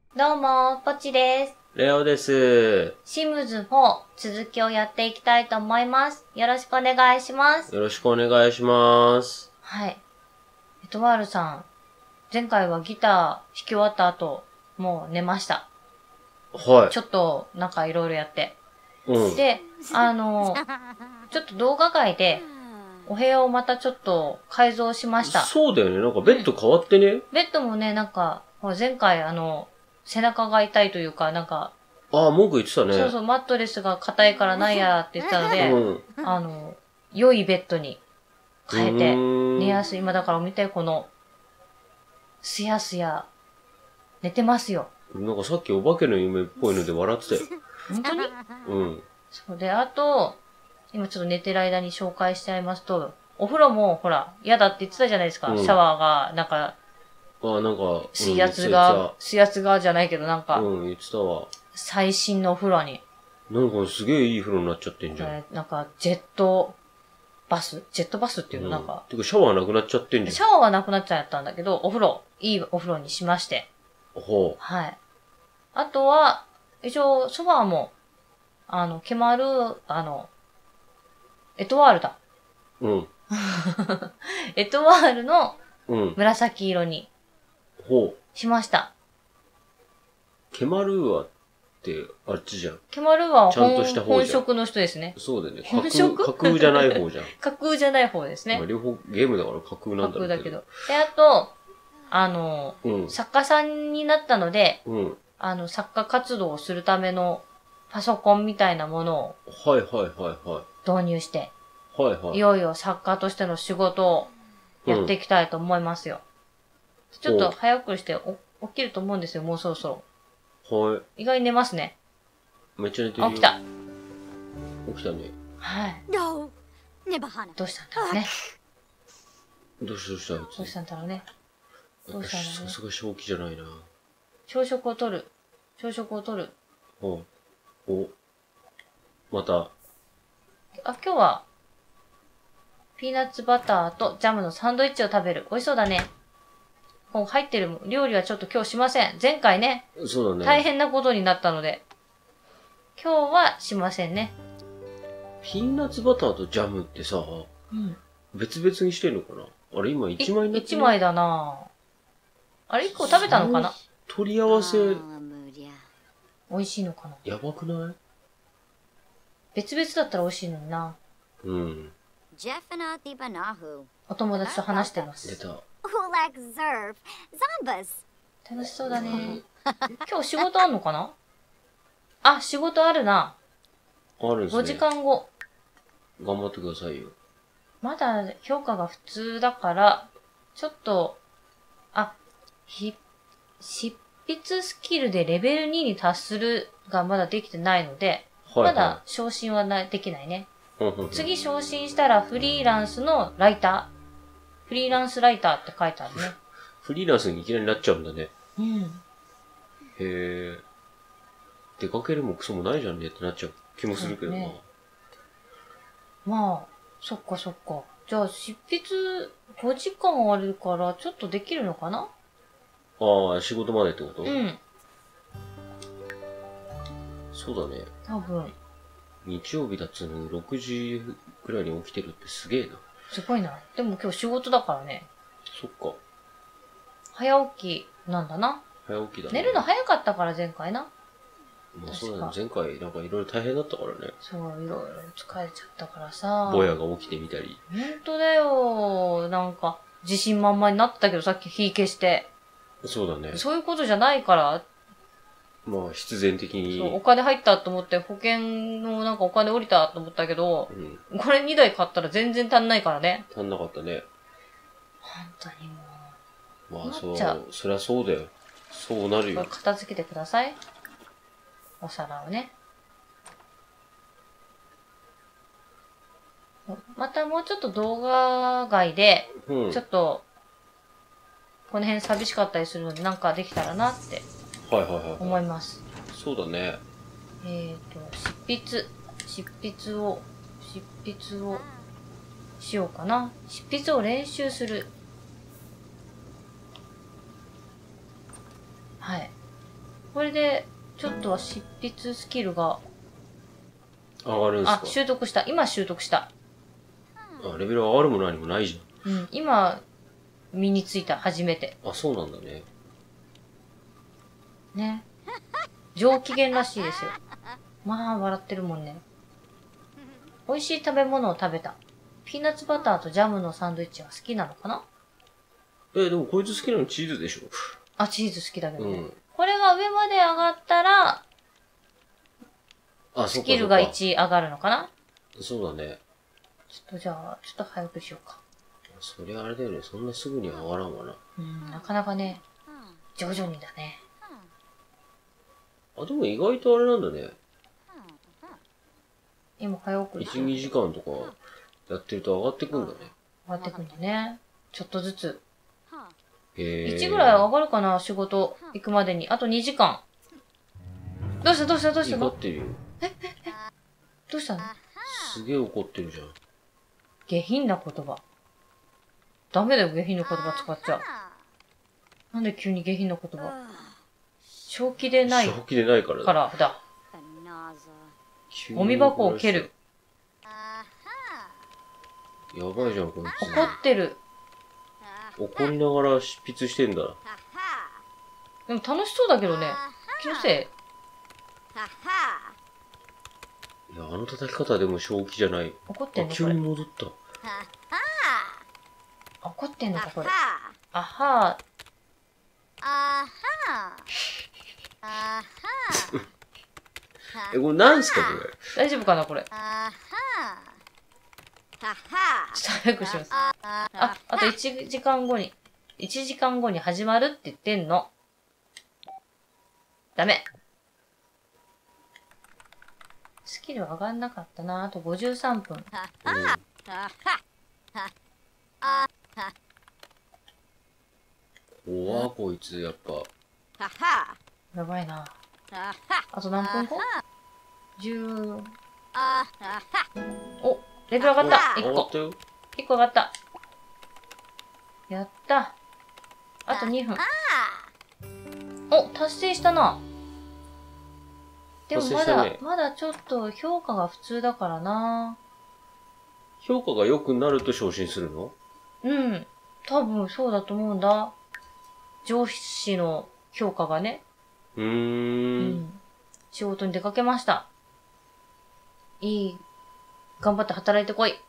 どうも、ポチです。 レオです。 シムズ4、続きをやっていきたいと思います。よろしくお願いします。 よろしくお願いします。 はい。エトワールさん、前回はギター弾き終わった後、もう寝ました。 はい。 ちょっと、なんかいろいろやって。 うん。 で、ちょっと動画外で、お部屋をまたちょっと改造しました。 そうだよね。なんかベッド変わってね。 ベッドもね、なんか、ほら前回背中が痛いというか、なんか、 ああ、文句言ってたね。 そうそう、マットレスが硬いからないやって言ってたので、良いベッドに変えて、寝やすい。今だから見て、この、すやすや、寝てますよ。 なんかさっきお化けの夢っぽいので笑ってたよ。 本当にうん。 そうで、あと、今ちょっと寝てる間に紹介しちゃいますと、お風呂も、ほら、嫌だって言ってたじゃないですか。シャワーが、なんか、 なんか、 水圧がじゃないけど、なんか、 言ってたわ。 最新のお風呂に。 なんかすげえいい風呂になっちゃってんじゃん。 なんか、ジェットバスっていうの、なんか。 てかシャワーなくなっちゃってんじゃん。 シャワーはなくなっちゃったんだけど、いいお風呂にしまして。 ほう。 はい。あとは、一応、ソファーも、ケマル、エトワールだ。 うん。 エトワールのうん。 紫色にほう。 しました。 ケマルーアってあっちじゃん。 ケマルはちゃんとした方じゃん本職の人ですね。 そうだよね。 本職架空じゃない方じゃん。 架空じゃない方ですね。 まあ、両方ゲームだから架空なんだろうけど。 架空だけど。で、あと、 うん。 作家さんになったので、 うん。 作家活動をするためのパソコンみたいなものをはいはいはいはい。 導入して、 はいはい。 いよいよ作家としての仕事をやっていきたいと思いますよ。ちょっと早送りして起きると思うんですよ、もうそろそろ。 はい。 意外に寝ますね。 めっちゃ寝てるよ。 起きた。 起きたね。 はい。どうしたんだろうね。 どうしたどうしたんだろうね。どうしたんだろうね。 さすが正気じゃないな。 朝食をとる。 お。また。 今日は、ピーナッツバターとジャムのサンドイッチを食べる。美味しそうだね。もう入ってる料理はちょっと今日しません。前回ね。 そうだね。 大変なことになったので。今日はしませんね。 ピーナッツバターとジャムってさ、別々にしてんのかな？あれ今1枚になってる？ 1 枚だなぁ。あれ1個食べたのかな？ 取り合わせ、 美味しいのかな？ やばくない？ 別々だったら美味しいのにな。 うん。 お友達と話してます。 出た。 楽しそうだね。今日仕事あんのかな？あ、仕事あるな。 あるんですね。 5時間後。 頑張ってくださいよ。 まだ評価が普通だから、ちょっと、執筆スキルでレベル2に達するがまだできてないので、まだ昇進はできないね。次昇進したらフリーランスライターって書いてあるね。 フリーランスにいきなりなっちゃうんだね。 うん。 へえ。出かけるもクソもないじゃんねってなっちゃう気もするけどな。ね、 まあ、そっか。じゃあ執筆5時間あるからちょっとできるのかな？ ああ、仕事までってこと？ うん。 そうだね。 多分。 日曜日だっつうのに6時くらいに起きてるってすげえな。 すごいな。でも今日仕事だからね。 そっか。 早起きなんだな。 早起きだね。寝るの早かったから前回な。 まあそうだね。前回なんかいろいろ大変だったからね。 そう、いろいろ疲れちゃったからさ。 ぼやが起きてみたり。 ほんとだよ。なんか、自信満々になってたけどさっき火消して。 そうだね。 そういうことじゃないから。 まあ必然的に。 そう、お金入ったと思って保険のなんかお金降りたと思ったけど、これ2台買ったら全然足んないからね。 足んなかったね。 本当にもう。まあそう、そりゃそうだよ。そうなるよ。 片付けてください。お皿をね。またもうちょっと動画外で、ちょっと、この辺寂しかったりするのでなんかできたらなって思います。 そうだね。 執筆をしようかな。執筆を練習する。はい。 これで、ちょっとは執筆スキルが、 上がるんすか？ 習得した。今習得した。 レベル上がるも何もないじゃん。今、身についた。初めて。 そうなんだね。 ね。上機嫌らしいですよ。まあ、笑ってるもんね。美味しい食べ物を食べた。ピーナッツバターとジャムのサンドイッチが好きなのかな？ でもこいつ好きなのチーズでしょ？ チーズ好きだけどね。これが上まで上がったら、スキルが1上がるのかな？ そうだね。 ちょっと早くしようか。 そりゃあれだよね。そんなすぐに上がらんわな。 なかなかね、徐々にだね。 でも意外とあれなんだね。 今早送り。 1、2時間とかやってると上がってくんだね。 上がってくんだね。ちょっとずつ。 1 ぐらい上がるかな、仕事行くまでに。あと2時間。どうしたの？ 怒ってるよ。 どうしたの？ すげえ怒ってるじゃん。 下品な言葉。ダメだよ、下品な言葉使っちゃう。なんで急に下品な言葉？正気でない。 正気でないからだ。ゴミ箱を蹴る。 やばいじゃん、こいつ。 怒ってる。 怒りながら執筆してんだ。 でも楽しそうだけどね。気のせい。 いや、あの叩き方はでも正気じゃない。 怒ってんの？ 急に戻った。 怒ってんのか、これ。あはー。 これなんすか、これ。 大丈夫かな、これ。ちょっと早くします。あと1時間後に始まるって言ってんの。ダメ。スキル上がんなかったな。あと53分。 怖こいつ、やっぱ。 やばいな。あと何分後？ 10。お、レベル上がった。1個。1個上がった。やった。あと2分。お、達成したな。でもまだちょっと評価が普通だからな。 評価が良くなると昇進するの？ 多分そうだと思うんだ。上司の評価がね。仕事に出かけました。頑張って働いてこい。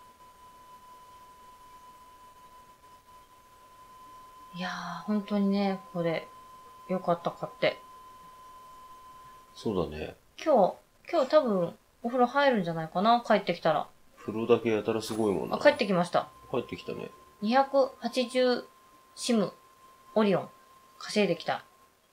いやー、本当にね、これ、よかった、買って。 そうだね。 今日多分、お風呂入るんじゃないかな、帰ってきたら。 風呂だけやたらすごいもんな。 帰ってきました。 帰ってきたね。 280シム、オリオン、稼いできた。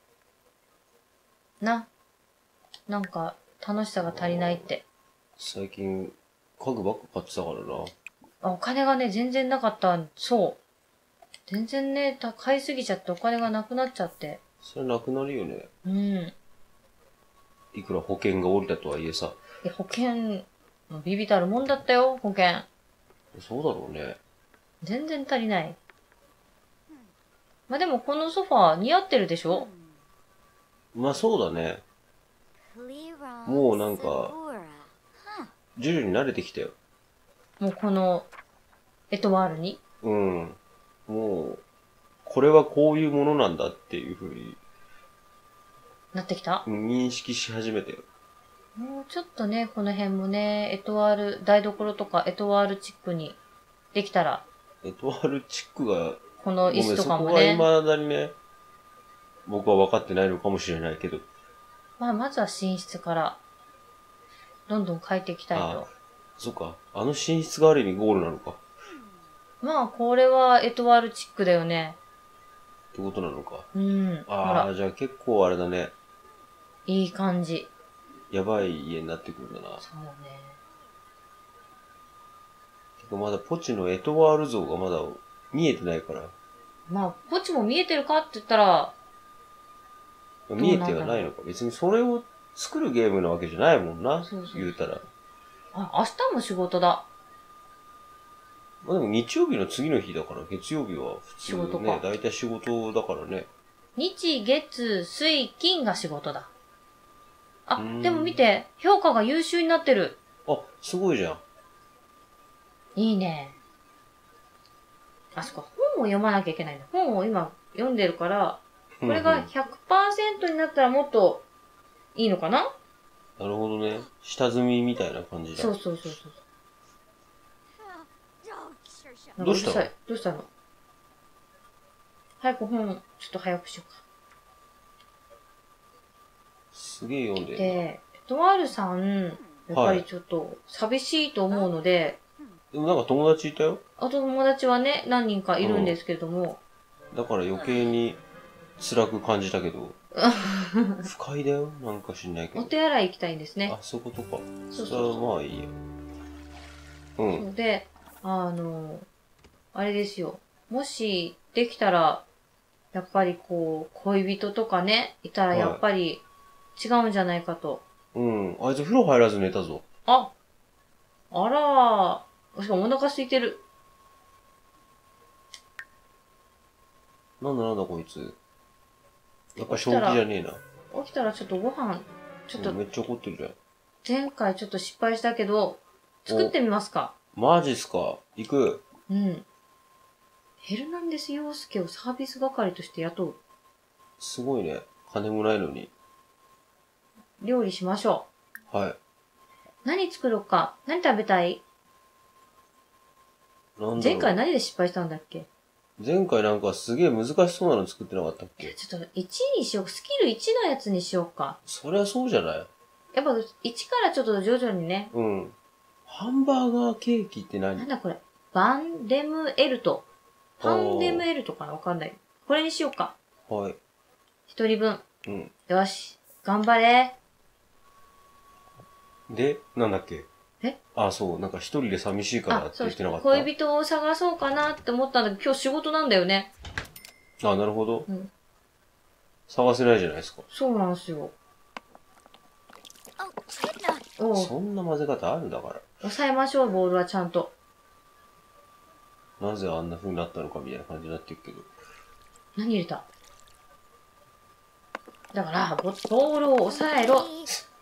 なんか、楽しさが足りないって。 最近、家具ばっか買ってたからな。 お金がね、全然なかった。そう。全然ね、買いすぎちゃってお金がなくなっちゃって。 それなくなるよね。いくら保険が下りたとはいえさ。 保険、ビビたるもんだったよ、保険。 そうだろうね。 全然足りない。まあでもこのソファー似合ってるでしょ？ まあそうだね。もうなんか、徐々に慣れてきたよ。 もうこの、エトワールに？ もう、これはこういうものなんだっていう風になってきた？ 認識し始めたよ。 もうちょっとね、この辺もね、エトワール、台所とかエトワールチックにできたら。 エトワールチックが、 この椅子とかもね。 そこは未だにね、僕は分かってないのかもしれないけど。 まずは寝室から、どんどん変えていきたいと。 そっか。あの寝室がある意味ゴールなのか。 これはエトワールチックだよね。 ってことなのか。じゃあ結構あれだね。 いい感じ。 やばい家になってくるんだな。 そうね。 てかまだポチのエトワール像がまだ見えてないから。 ポチも見えてるかって言ったら、 見えてはないのか。別にそれを作るゲームなわけじゃないもんな。言うたら。 明日も仕事だ。 でも日曜日の次の日だから月曜日は普通ね、だいたい仕事だからね。 日、月、水、金が仕事だ。あ、でも見て、評価が優秀になってる。 あ、すごいじゃん。 いいね。あ、そっか、本を読まなきゃいけないんだ。本を今読んでるから、これが 100% になったらもっといいのかな？ なるほどね。下積みみたいな感じだ。 そうそうそうそう。 どうしたの？ どうしたの？早く本、ちょっと早くしようか。 すげえ読んでる。 で、とあるさん、やっぱりちょっと寂しいと思うので、 でもなんか友達いたよ。 あと友達はね、何人かいるんですけれども。 だから余計に辛く感じたけど。不快だよ。なんか知んないけど。 お手洗い行きたいんですね。 あ、そういうことか。 そうそれはまあいいよ。うん。 で、あれですよ。もし、できたら、やっぱりこう、恋人とかね、いたらやっぱり違うんじゃないかと。 うん。あいつ風呂入らず寝たぞ。 あらー。しかもお腹空いてる。 なんだこいつ。やっぱ正気じゃねえな。 起きたらちょっとご飯、ちょっと、 めっちゃ怒ってるじゃん。 前回ちょっと失敗したけど、作ってみますか。 マジっすか？行く？ うん。ヘルナンデス洋介をサービス係として雇う。 すごいね。金もないのに。 料理しましょう。はい。 何作ろうか？何食べたい？前回何で失敗したんだっけ？ 前回なんかすげえ難しそうなの作ってなかったっけ？ ちょっと1にしよう。スキル1のやつにしようか。 そりゃそうじゃない？ やっぱ1からちょっと徐々にね。 うん。ハンバーガーケーキって何？ なんだこれ。バンデムエルト。パンデムエルトかな？わかんない。これにしようか。 はい。 1人分。 うん。 よし。頑張れ。 で、なんだっけ？ え？ あ、そう。なんか一人で寂しいからって言ってなかった？ 恋人を探そうかなって思ったんだけど、今日仕事なんだよね。 あ、なるほど。 うん。 探せないじゃないですか。 そうなんですよ。 そんな混ぜ方あるんだから。 抑えましょう、ボールはちゃんと。 なぜあんな風になったのかみたいな感じになってるけど。 何入れた？だから、ボールを抑えろ。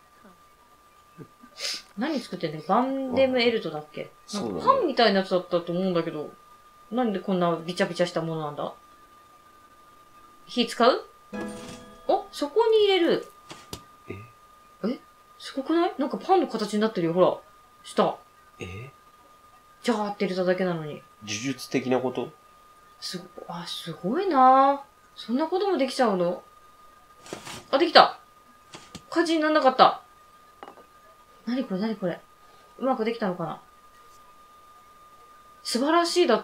何作ってんだっけ？バンデムエルトだっけ？なんかパンみたいなやつだったと思うんだけど、なんでこんなビチャビチャしたものなんだ？火使う？お、そこに入れる。え？すごくない？なんかパンの形になってるよ、ほら。下。ジャーって入れただけなのに。 呪術的なこと？ すごいなぁ。そんなこともできちゃうの？あ、できた。火事になんなかった。何これ。うまくできたのかな？素晴らしいだって。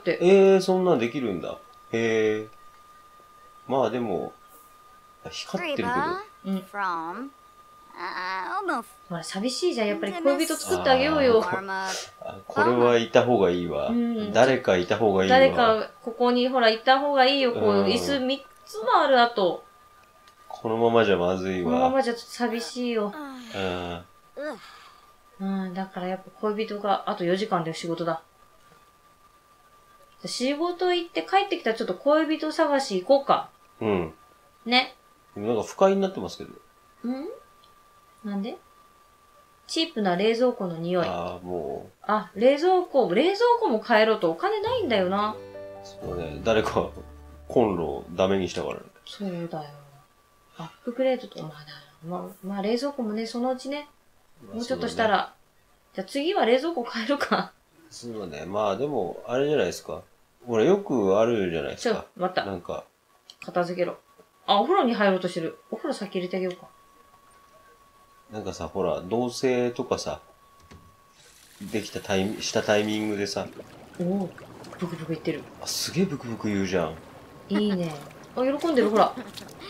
そんなんできるんだ。へえ。まあでも、光ってるけど。うん。 ほら、寂しいじゃん。やっぱり恋人作ってあげようよ。 これはいた方がいいわ。誰かいた方がいいわ。 誰か、ここにほら、いた方がいいよ。こう、椅子3つもある、あと。 このままじゃまずいわ。 このままじゃちょっと寂しいよ。だからやっぱ恋人が、あと4時間で仕事だ。仕事行って帰ってきたらちょっと恋人探し行こうか。 うん。 ね。 なんか不快になってますけど。 なんで？チープな冷蔵庫の匂い。 もう。 冷蔵庫も帰ろうとお金ないんだよな。 そうね。誰かコンロをダメにしたからね。 そうだよ。アップグレードとかまあ冷蔵庫もね、そのうちね。もうちょっとしたら。じゃあ次は冷蔵庫変えるか。 そうね。まあでも、あれじゃないですか。ほら、よくあるじゃないですか。 待った。 なんか。 片付けろ。お風呂に入ろうとしてる。お風呂先入れてあげようか。 なんかさ、ほら、同棲とかさ、したタイミングでさ。 ブクブク言ってる。 すげえブクブク言うじゃん。 いいね。喜んでる、ほら。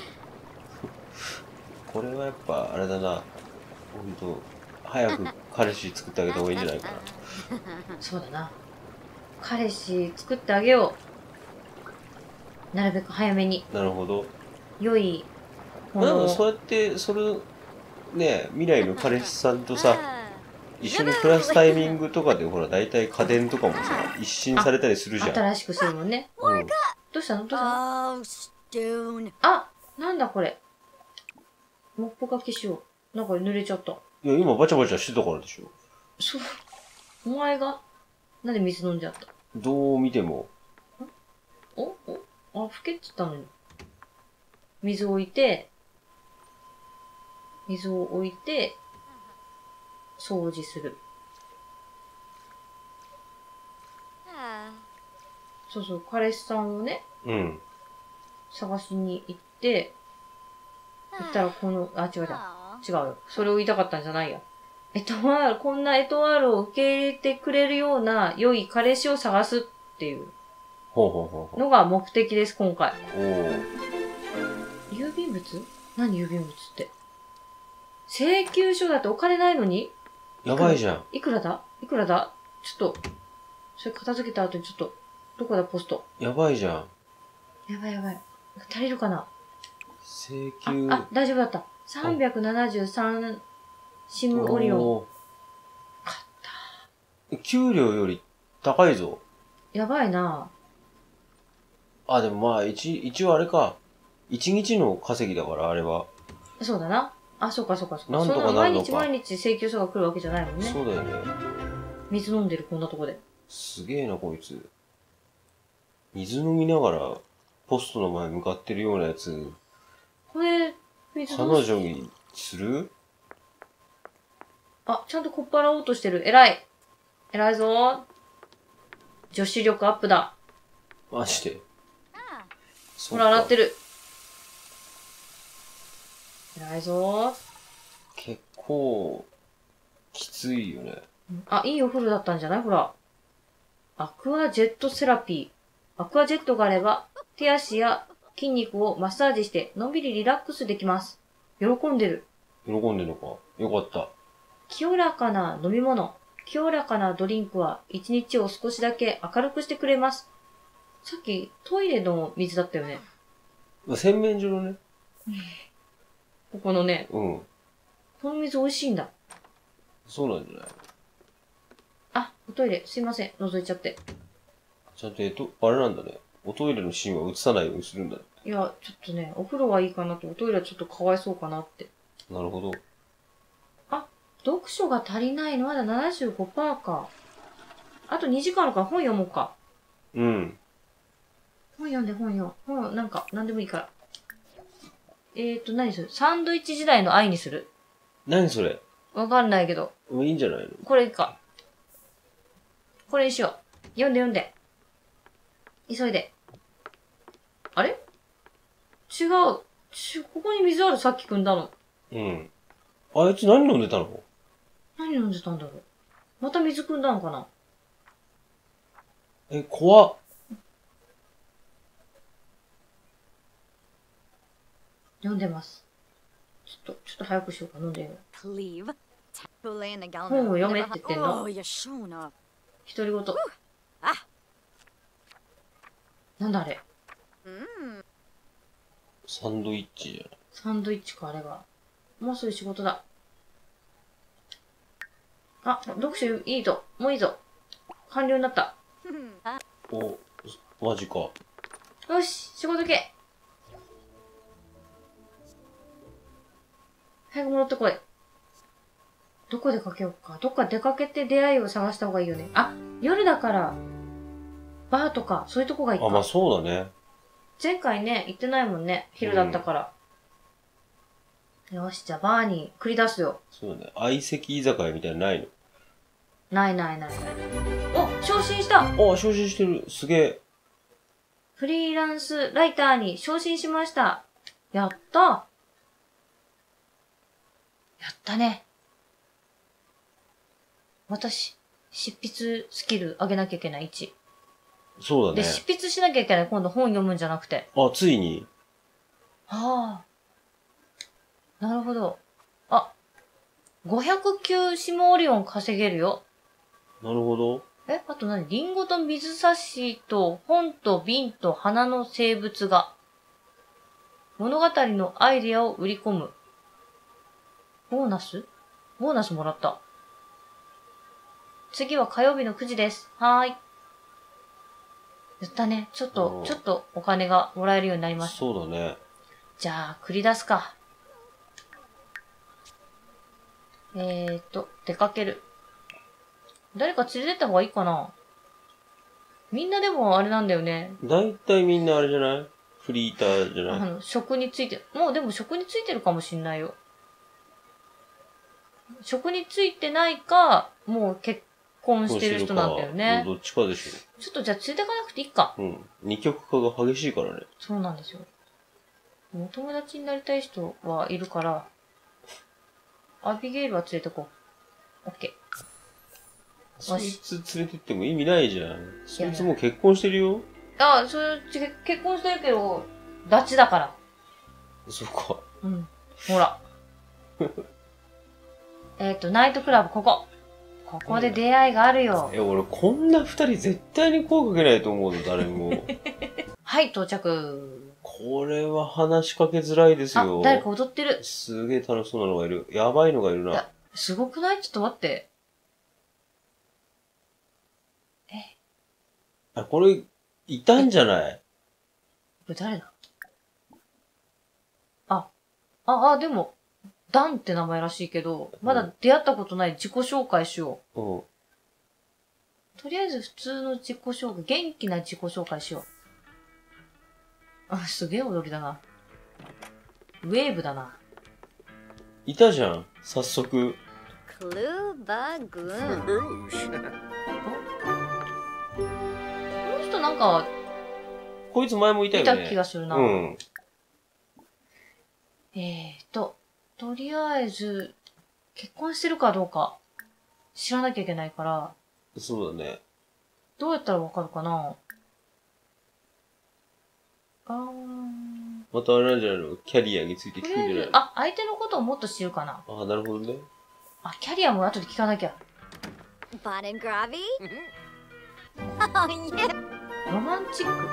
これはやっぱ、あれだな。ほんと、早く彼氏作ってあげた方がいいんじゃないかな。 そうだな。彼氏作ってあげよう。なるべく早めに。 なるほど。 良い。 そうやって、ね、未来の彼氏さんとさ、一緒に暮らすタイミングとかで、ほら、大体家電とかもさ、一新されたりするじゃん。 新しくするもんね。どうしたの？ なんだこれ。モップがけしよう。なんか濡れちゃった。 いや、今バチャバチャしてたからでしょ。 そう。お前がなんで水飲んじゃった？ どう見ても。 あ、ふけって言ったのに。水を置いて、掃除する。そうそう、彼氏さんをね、探しに行って、行ったら違うよ。それを言いたかったんじゃないや。こんなエトワールを受け入れてくれるような良い彼氏を探すっていうのが目的です、今回。郵便物？何郵便物って。請求書だってお金ないのに？ やばいじゃん。 いくらだちょっと、それ片付けた後にちょっと、どこだポスト。 やばいじゃん。 やばい。足りるかな？ 請求。 大丈夫だった。373シムオリオン。買った。 給料より高いぞ。 やばいな。 でもまあ、一応あれか。一日の稼ぎだから、あれは。 そうだな。そうか。 なんとかそんな毎日請求書が来るわけじゃないもんね。 そうだよね。 水飲んでる、こんなとこで。 すげえな、こいつ。水飲みながら、ポストの前向かってるようなやつ。 これ、水彼女にする？ ちゃんとこっ払おうとしてる。偉いぞ。女子力アップだ。 マジで。 ほら、洗ってる。偉いぞ。 結構、きついよね。 いいお風呂だったんじゃない？ほら。アクアジェットセラピー。アクアジェットがあれば、手足や筋肉をマッサージして、のんびりリラックスできます。喜んでるのか。よかった。 清らかな飲み物、清らかなドリンクは、一日を少しだけ明るくしてくれます。さっき、トイレの水だったよね。 洗面所のね。 ここのね。 この水美味しいんだ。 そうなんじゃない？ おトイレ、すいません。覗いちゃって。 ちゃんと、あれなんだね。おトイレのシーンは映さないようにするんだね。 いや、ちょっとね、お風呂はいいかなと、おトイレはちょっとかわいそうかなって。 なるほど。 読書が足りないのまだ 75% か。あと2時間あるから本読もうか。本読んで。なんか、なんでもいいから。何する？サンドイッチ時代の愛にする？ 何それ？ わかんないけど。 いいんじゃないの？ これいいか。これにしよう。読んで。急いで。あれ？違う。ここに水ある、さっき汲んだの。 あいつ何飲んでたの？ 何飲んでたんだろう。また水汲んだのかな？ 怖っ。 読んでます。ちょっと早くしようか、飲んでよ。本を読めって言ってんの。独り言。なんだあれ。 サンドイッチじゃない。 サンドイッチか、あれが。もうすぐ仕事だ。読書いいぞ。もういいぞ。完了になった。 マジか。 よし、仕事行け。早く戻ってこい。どこでかけようか。どっか出かけて出会いを探した方がいいよね。夜だから、バーとか、そういうとこがいいか。 まあそうだね。 前回ね、行ってないもんね。昼だったから。よし、じゃあバーに繰り出すよ。 そうだね。相席居酒屋みたいなのないの？ ない。昇進した。 昇進してる。すげえ。 フリーランスライターに昇進しました。やった。やったね。私、執筆スキル上げなきゃいけない1。 そうだね。 で、執筆しなきゃいけない。今度本読むんじゃなくて。 ついに。 なるほど。509シモオリオン稼げるよ。 なるほど。 あと何？リンゴと水差しと本と瓶と花の生物画。物語のアイデアを売り込む。ボーナスもらった。次は火曜日の9時です。はーい。やったね。ちょっとお金がもらえるようになりました。 そうだね。 じゃあ、繰り出すか。出かける。誰か連れてった方がいいかな。みんなでもあれなんだよね。 だいたいみんなあれじゃない？フリーターじゃない？ 職について、もうでも職についてるかもしんないよ。職についてないか、もう結婚してる人なんだよね。 どっちかでしょ。 ちょっとじゃあ連れてかなくていいか。 うん。二極化が激しいからね。 そうなんですよ。お友達になりたい人はいるから、アビゲイルは連れてこう。オッケー。 そいつ連れてっても意味ないじゃん。そいつもう結婚してるよ。 あ、結婚してるけど、ダチだから。 そっか。 うん。ほら。ナイトクラブ、ここ。ここで出会いがあるよ。 俺こんな二人絶対に声かけないと思うの、誰も。 はい、到着。 これは話しかけづらいですよ。 誰か踊ってる。 すげえ楽しそうなのがいる。やばいのがいるな。 すごくない？ちょっと待って。 これ、いたんじゃない？ これ誰だ？でも、ダンって名前らしいけど、まだ出会ったことない自己紹介しよう。 うん。 とりあえず普通の自己紹介、元気な自己紹介しよう。すげえ踊りだな。ウェーブだな。 いたじゃん、早速。 クルーバグーン。 この人なんか、 こいつ前もいたよね。 いた気がするな。 うん。 とりあえず、結婚してるかどうか、知らなきゃいけないから。 そうだね。 どうやったらわかるかな？ またあれなんじゃないの？キャリアについて聞くんじゃないの？ 相手のことをもっと知るかな。 なるほどね。 キャリアも後で聞かなきゃ。 バーデングラビーロマンチック。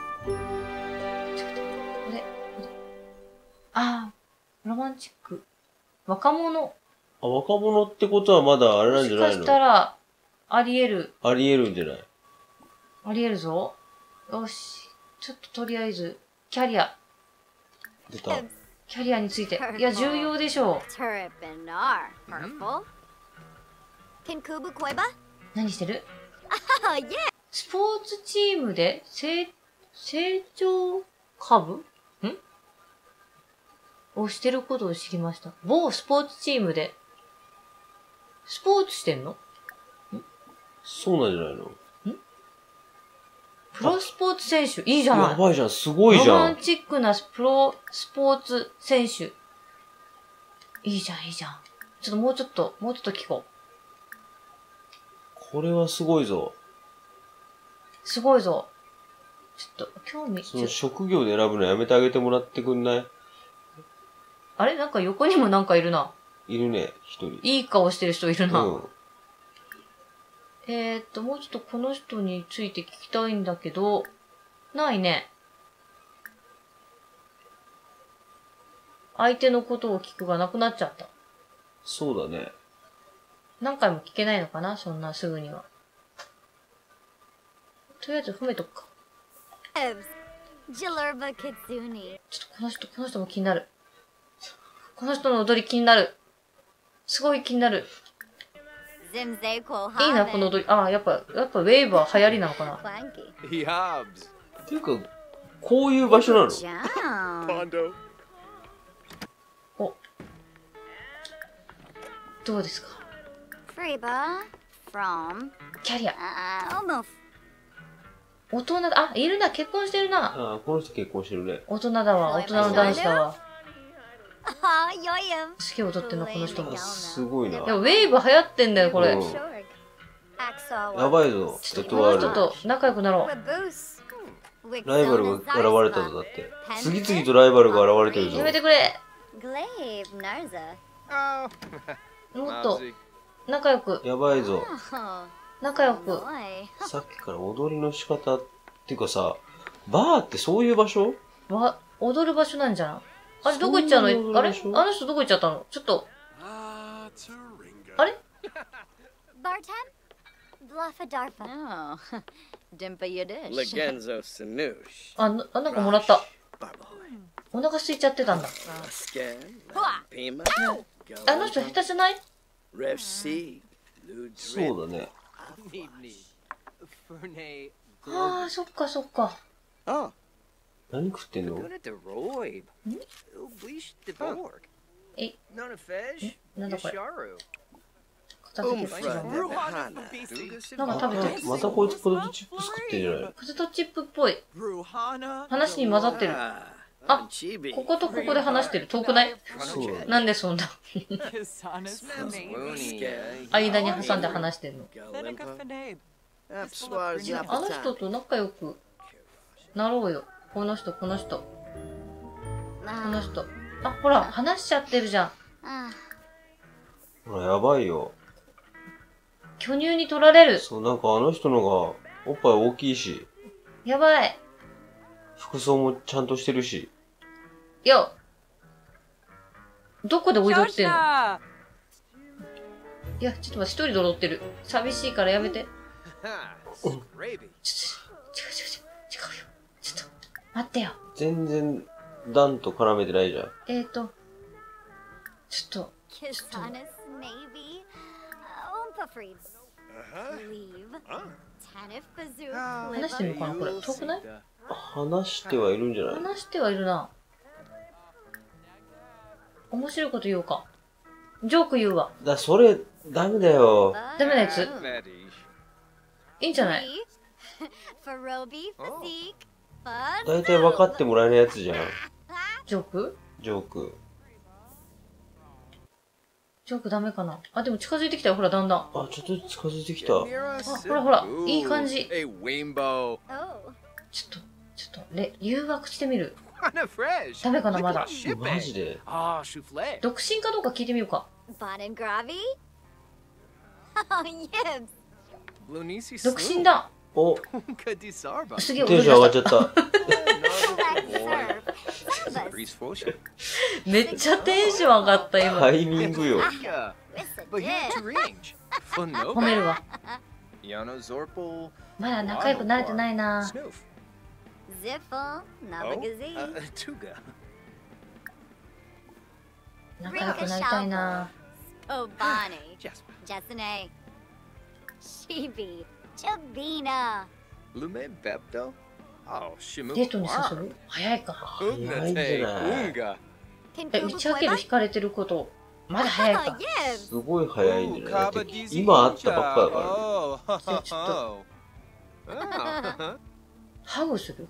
ロマンチック。若者。 若者ってことはまだあれなんじゃないの？ もしかしたら、あり得る。 あり得るんじゃない？ あり得るぞ。よし。ちょっととりあえず、キャリア。 出た。 キャリアについて。いや、重要でしょう。何してる？スポーツチームで成長株をしてることを知りました。某スポーツチームで、スポーツしてんの？ そうなんじゃないの？ プロスポーツ選手、いいじゃない。 やばいじゃん、すごいじゃん。 ロマンチックなプロスポーツ選手。いいじゃん、いいじゃん。ちょっともうちょっと聞こう。 これはすごいぞ。 すごいぞ。ちょっと、興味。 その職業で選ぶのやめてあげてもらってくんない？ あれなんか横にもなんかいるな。 いるね、一人。 いい顔してる人いるな。 うん。 もうちょっとこの人について聞きたいんだけど、ないね。相手のことを聞くがなくなっちゃった。 そうだね。 何回も聞けないのかな？そんなすぐには。とりあえず褒めとくか。ちょっとこの人も気になる。この人の踊り気になる。すごい気になる。いいな、この踊り。やっぱウェーブは流行りなのかな。 っていうか、こういう場所なの？ お。どうですか？キャリア。大人だ。いるな、結婚してるな。 この人結婚してるね。 大人だわ、大人の男子だわ。すげえ踊ってんの、この人も。 すごいな。 いや、ウェーブ流行ってんだよ、これ。 やばいぞ、 ちょっとこの人と仲良くなろう。 ライバルが現れたぞ、だって。次々とライバルが現れてるぞ。 やめてくれ。もっと、仲良く。 やばいぞ。 仲良く。 さっきから踊りの仕方っていうかさ、バーってそういう場所？ 踊る場所なんじゃん。あれ、どこ行っちゃうの？あれ？あの人どこ行っちゃったの？ちょっと。あれ？なんかもらった。 お腹空いちゃってたんだ。あの人下手じゃない？ そうだね。 ああ、そっかそっか。 何食ってんの？ え、なんだこれ。片付けが違う。なんか食べてる。 またこいつポテトチップス食ってんじゃない？ ポテトチップっぽい。話に混ざってる。あ、こことここで話してる。遠くない？ そうだね。 なんでそんな間に挟んで話してるの？あの人と仲良くなろうよ。この人、この人。この人。あ、ほら、話しちゃってるじゃん。 ほら、やばいよ。 巨乳に取られる。 そう、なんかあの人のがおっぱい大きいし、 やばい。 服装もちゃんとしてるし。 いや、どこで踊ってんの？いや、ちょっと待って、一人で踊ってる。寂しいからやめて。違うよ。ちょっと、待ってよ。 全然、ダンと絡めてないじゃん。 ちょっと。話してるのかなこれ。遠くない？ 話してはいるんじゃない？ 話してはいるな。面白いこと言おうか。ジョーク言うわ。 それ、ダメだよ。 ダメなやつ？いいんじゃない？ だいたい分かってもらえないやつじゃん。 ジョーク？ ジョーク。 ジョークダメかなあ、でも近づいてきたよ。ほら、だんだん。 あ、ちょっとずつ近づいてきた。 あ、ほらほら。いい感じ。ちょっと、誘惑してみる。ダメかなまだ。 マジで？ 独身かどうか聞いてみようか。独身だ。 お、 すげえテンション上がっちゃった。 めっちゃテンション上がった今。 タイミングよ。 褒めるわ。まだ仲良くなれてないな。仲良くなりたいな。デートに誘う？早いか。 早いんじゃない？ 打ち明ける惹かれてること、まだ早いか。 すごい早いんじゃない？だって今会ったばっかだからね。 じゃあちょっとハグする？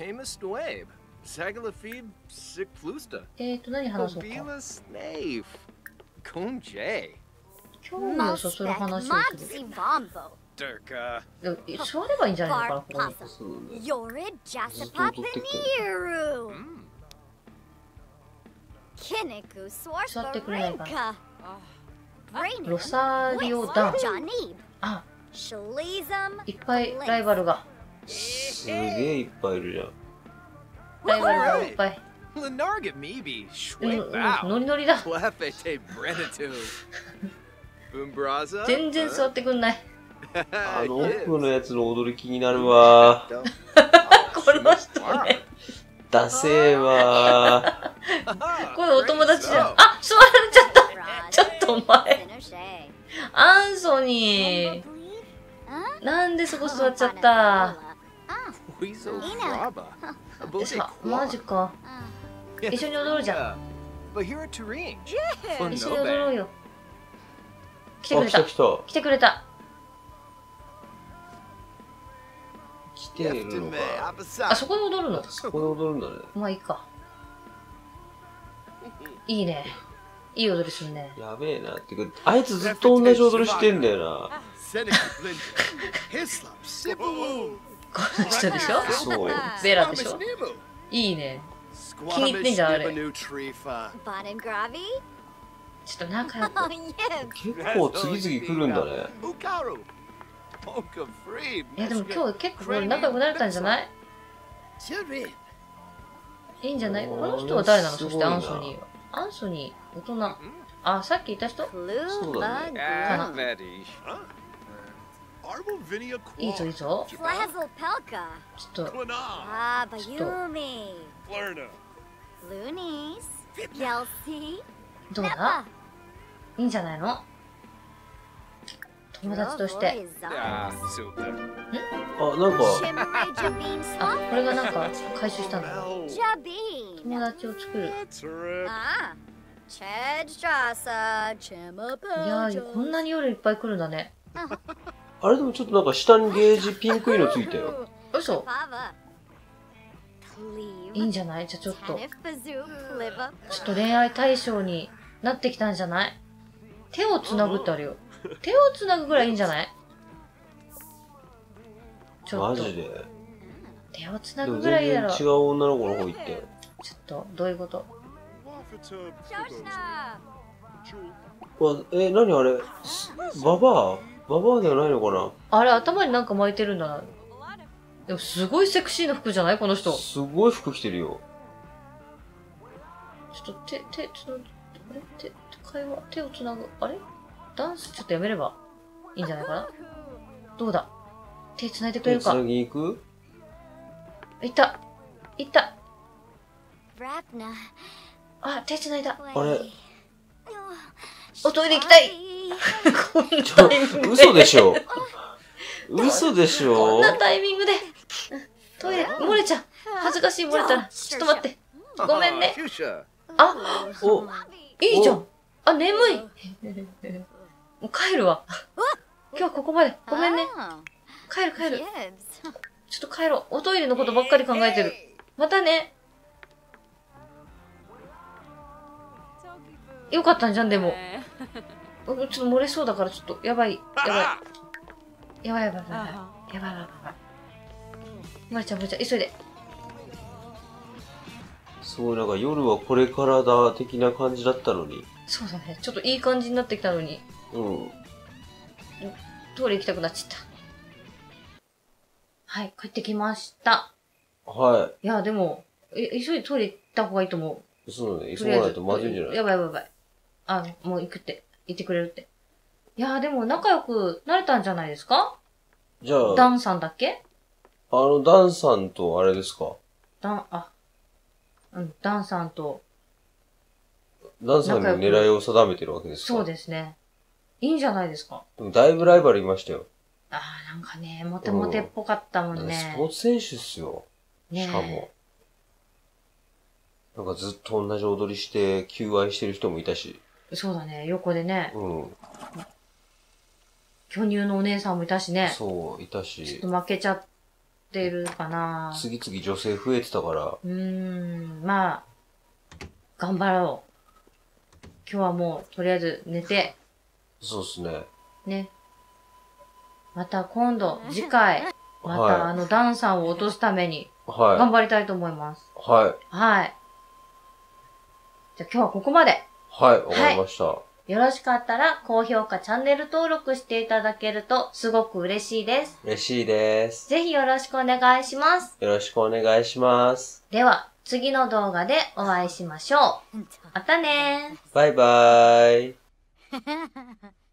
何話そうか。興味をそそる話をする。座ればいいんじゃないのかな、ここに。 そうね。 座ってくれないかな。ロサリオ・ダン。あ、いっぱいライバルが。 すげえいっぱいいるじゃん。 ライバルがいっぱい。ノリノリだ。全然座ってくんない。 あの奥のやつの踊り気になるわ。 この人ね。 ダセーわ。 これお友達じゃん。あ、座られちゃった。ちょっと前。アンソニー。なんでそこ座っちゃった。マジか。一緒に踊ろうじゃん。一緒に踊ろうよ。来てくれた。来てくれた。 来てるのか。 あ、そこで踊るの？ そこで踊るんだね。 まあいいか。いいね。いい踊りするね。 やべえな。ってか、あいつずっと同じ踊りしてんだよな。 この人でしょ？ そう。 ベラでしょ？いいね。気に入ってんじゃん、あれ。ちょっと仲良く。 結構次々来るんだね。 いやでも今日結構仲良くなれたんじゃない？いいんじゃない？この人は誰なの？そしてアンソニーは。アンソニー、大人。あ、さっきいた人？ そうだね。 かな。いいぞいいぞ。ちょっと。 Loonies. Yelsi. どうだいいんじゃないの友達として。 あ、なんか、 あ、これがなんか回収したんだ。友達を作る。いやー、こんなに夜いっぱい来るんだね。 あれでもちょっとなんか下にゲージピンクいのついたよ。 嘘。いいんじゃない？じゃあちょっと恋愛対象になってきたんじゃない？手をつなぐってあるよ。手をつなぐぐらいいいんじゃない？ちょっと。 マジで？ 手をつなぐぐらいいいだろ。 違う女の子の方行ってよ。 ちょっと、どういうこと？ 何あれ？ババアではないのかな？ あれ、頭になんか巻いてるんだな。でもすごいセクシーな服じゃないこの人。 すごい服着てるよ。 ちょっと手つなぐ。あれ手をつなぐ。あれダンスちょっとやめればいいんじゃないかな。どうだ手つないでくれるか。 手つなぎに行く？ いった。あ、手つないだ。 あれおトイレ行きたいこんなタイミングで。 嘘でしょ嘘でしょこんなタイミングで。トイレ、漏れちゃう。恥ずかしい、漏れたら。ちょっと待って。ごめんね。あ、いいじゃん。あ、眠い。もう帰るわ。今日はここまで。ごめんね。帰る。ちょっと帰ろう。おトイレのことばっかり考えてる。またね。よかったんじゃん、でも。ちょっと漏れそうだから、ちょっと、やばい。まるちゃん、急いで。 すごい、なんか夜はこれからだ的な感じだったのに。 そうだね。ちょっといい感じになってきたのに。 うん。 トイレ行きたくなっちゃった。はい、帰ってきました。 はい。 いや、でも、急いでトイレ行った方がいいと思う。 そうだね。急がないとまずいんじゃない？ やばい。あ、もう行ってくれるって。いや、でも仲良くなれたんじゃないですか？ じゃあ。 ダンさんだっけ？ ダンさんとあれですか？ ダンさんと。 ダンさんに狙いを定めてるわけですか？ そうですね。いいんじゃないですか？ でもだいぶライバルいましたよ。 なんかね、モテモテっぽかったもんね。 スポーツ選手っすよ。 ね、 しかも。なんかずっと同じ踊りして求愛してる人もいたし。 そうだね、横でね。 うん。 巨乳のお姉さんもいたしね。 そう、いたし。 ちょっと負けちゃってるかな。 次々女性増えてたから。 まあ、頑張ろう。今日はもう、とりあえず寝て。 そうっすね。 ね。また今度、次回、またダンさんを落とすために、頑張りたいと思います。 はい。 はい。じゃあ今日はここまで。 はい、わかりました。 よろしかったら、高評価、チャンネル登録していただけると、すごく嬉しいです。 嬉しいです。 ぜひよろしくお願いします。 よろしくお願いします。 では、次の動画でお会いしましょう。またねー。 バイバーイ。